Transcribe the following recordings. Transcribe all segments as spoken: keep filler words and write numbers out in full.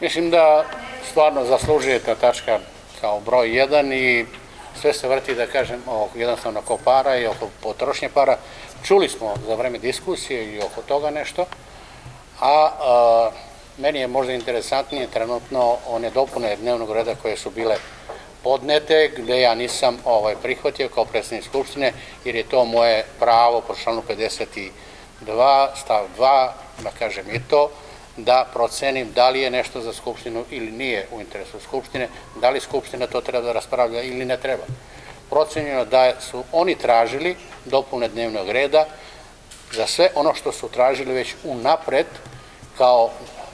Mislim da stvarno zaslužuje ta tačka kao broj jedan i sve se vrti, da kažem, jednostavno oko para i oko potrošnje para. Čuli smo za vreme diskusije i oko toga nešto, a meni je možda interesantnije trenutno one dopune dnevnog reda koje su bile podnete, gde ja nisam prihvatio kao predsednik Skupštine, jer je to moje pravo po članu pedeset dva stav dva, da kažem i to, da procenim da li je nešto za Skupštinu ili nije u interesu Skupštine, da li Skupština to treba da raspravlja ili ne treba. Procenjeno da su oni tražili dopune dnevnog reda za sve ono što su tražili već unapred kao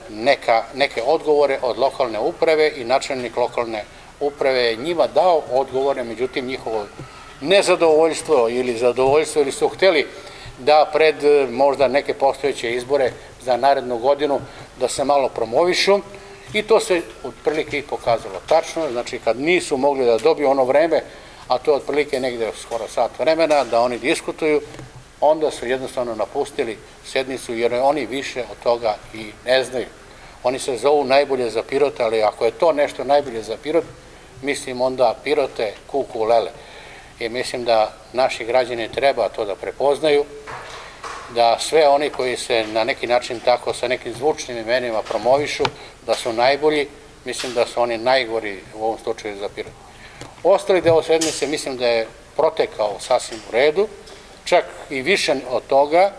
neke odgovore od lokalne uprave i načelnik lokalne uprave je njima dao odgovore, međutim njihovo nezadovoljstvo ili zadovoljstvo ili su hteli da pred možda neke postojeće izbore za narednu godinu da se malo promovišu i to se otprilike i pokazalo tačno, znači kad nisu mogli da dobiju ono vreme, a to je otprilike negde skoro sat vremena da oni diskutuju, onda su jednostavno napustili sednicu jer oni više od toga i ne znaju. Oni se zovu najbolje za Pirot, ali ako je to nešto najbolje za Pirot, mislim onda Pirote, kuku, lele. I mislim da naši građani treba to da prepoznaju, da sve oni koji se na neki način tako sa nekim zvučnim imenima promovišu, da su najbolji, mislim da su oni najgori u ovom slučaju za Pirot. Ostali deo sednice mislim da je protekao sasvim u redu, čak i više od toga.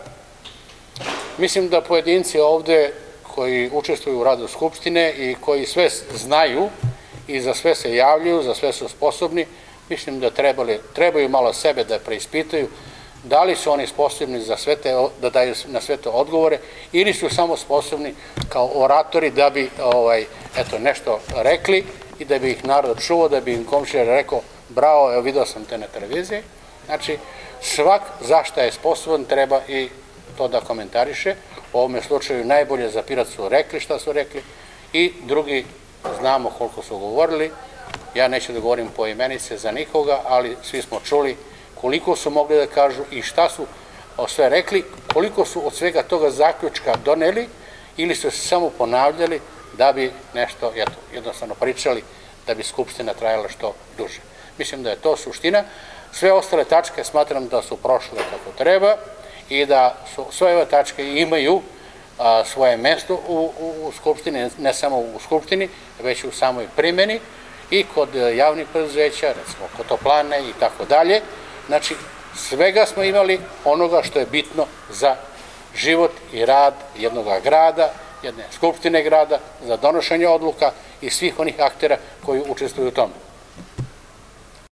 Mislim da pojedinci ovde koji učestvuju u radu Skupštine i koji sve znaju i za sve se javljaju, za sve su sposobni, mislim da trebaju malo sebe da preispitaju da li su oni sposobni da daju na sve to odgovore ili su samo sposobni kao oratori da bi nešto rekli i da bi ih narod čuo, da bi im komšija rekao bravo, evo vidio sam te na televiziji. Znači, svak za šta je sposoban treba i to da komentariše. U ovome slučaju najbolje za Pirot su rekli šta su rekli i drugi znamo koliko su govorili. Ja neću da govorim po imenice za nikoga, ali svi smo čuli koliko su mogli da kažu i šta su sve rekli, koliko su od svega toga zaključka doneli ili su se samo ponavljali da bi nešto jednostavno pričali, da bi Skupština trajala što duže. Mislim da je to suština. Sve ostale tačke smatram da su prošle kako treba i da sve ove tačke imaju svoje mesto u Skupštini, ne samo u Skupštini, već u samoj primjeni i kod javnih preduzeća, recimo kod toplane i tako dalje. Znači, svega smo imali onoga što je bitno za život i rad jednog grada, jedne Skupštine grada, za donošenje odluka i svih onih aktera koji učestvuju u tome.